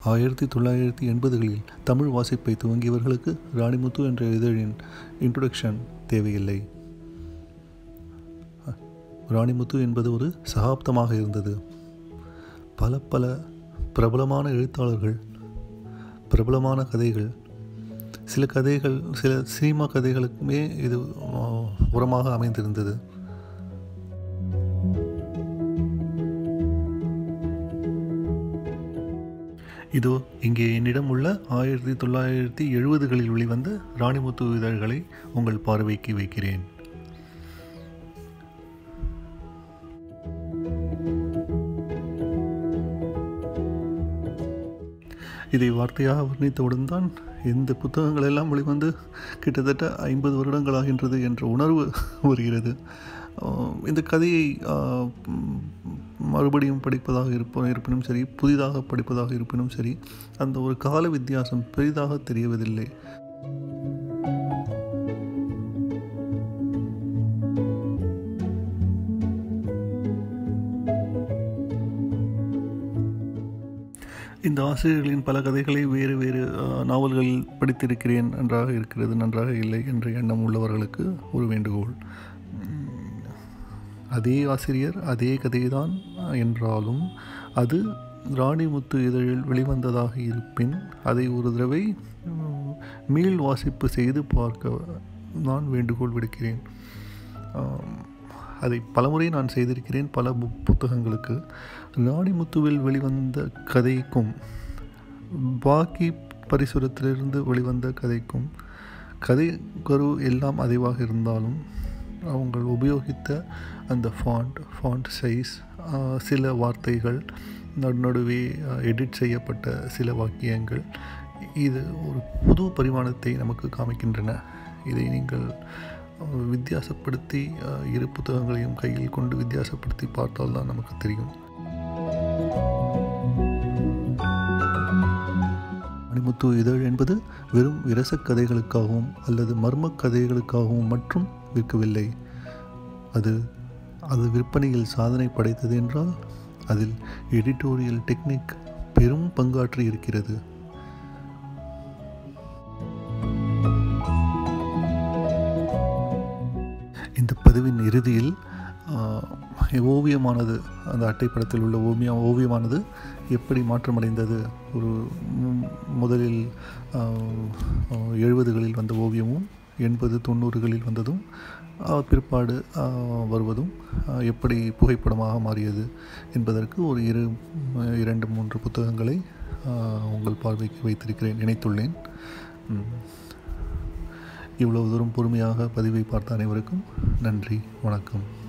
1980களில் தமிழ் வாசிப்பை துவங்கியவர்களுக்கு ராணிமுத்து என்ற இதழின் இன்ட்ரோடக்ஷன் தேவையில்லை. ராணிமுத்து என்பது ஒரு சகாப்தமாக இருந்தது. பல பிரபலமான எழுத்தாளர்கள், பிரபலமான கதைகள், சில சினிமா கதைகளுக்குமே இது உரமாக அமைந்திருந்தது. இதோ இங்கே என்னிடம் உள்ள 1970களில் வெளிவந்த ராணிமுத்து இதழ்களை உங்கள் பார்வைக்கு வைக்கிறேன். இதை வார்த்தையாக வர்ணித்தவுடன் தான் இந்த புத்தகங்கள் எல்லாம் வெளிவந்து கிட்டத்தட்ட 50 வருடங்களாகின்றது என்ற உணர்வு வருகிறது. இந்த கதையை மறுபடியும் படிப்பதாக இருப்பினும் சரி, புதிதாக படிப்பதாக இருப்பினும் சரி, அந்த ஒரு கால வித்தியாசம் பெரிதாக தெரியவதில்லை. இந்த ஆசிரியர்களின் பல கதைகளை வேறு நாவல்களில் படித்திருக்கிறேன், நன்றாக இல்லை என்ற எண்ணம் உள்ளவர்களுக்கு ஒரு வேண்டுகோள். அதே ஆசிரியர் அதே கதைதான் என்றாலும் அது ராணிமுத்து இதழில் வெளிவந்ததாக இருப்பின் அதை ஒரு தடவை மீள் வாசிப்பு செய்து பார்க்க நான் வேண்டுகோள் விடுக்கிறேன். அதை பலமுறை நான் செய்திருக்கிறேன் பல புத்தகங்களுக்கு. ராணிமுத்துவில் வெளிவந்த கதைக்கும் பாக்கி பரிசுரத்திலிருந்து வெளிவந்த கதைக்கும் கதை கரு எல்லாம் அதிவாக இருந்தாலும் அவங்க உபயோகித்த அந்த ஃபாண்ட் சைஸ், சில வார்த்தைகள், நடுவே எடிட் செய்யப்பட்ட சில வாக்கியங்கள், இது ஒரு புது பரிமாணத்தை நமக்கு காமிக்கின்றன. இதை நீங்கள் வித்தியாசப்படுத்தி இரு புத்தகங்களையும் கையில் கொண்டு வித்தியாசப்படுத்தி பார்த்தால் தான் நமக்கு தெரியும். ராணிமுத்து இதழ் என்பது வெறும் விரசக் கதைகளுக்காகவும் அல்லது மர்ம கதைகளுக்காகவும் மட்டும் விற்கவில்லை. அது விற்பனையில் சாதனை படைத்தது என்றால் அதில் எடிட்டோரியல் டெக்னிக் பெரும் பங்காற்றி இருக்கிறது. இந்த பதிவின் இறுதியில் ஓவியமானது, அந்த அட்டைப்படத்தில் உள்ள ஓவியமானது எப்படி மாற்றமடைந்தது, ஒரு முதலில் 70களில் வந்த ஓவியமும் 80-90களில் வந்ததும் பிற்பாடு வருவதும் எப்படி புகைப்படமாக மாறியது என்பதற்கு ஒரு 2-3 புத்தகங்களை உங்கள் பார்வைக்கு வைத்திருக்கிறேன், இணைத்துள்ளேன். இவ்வளவு தூரம் பொறுமையாக பதிவை பார்த்த அனைவருக்கும் நன்றி, வணக்கம்.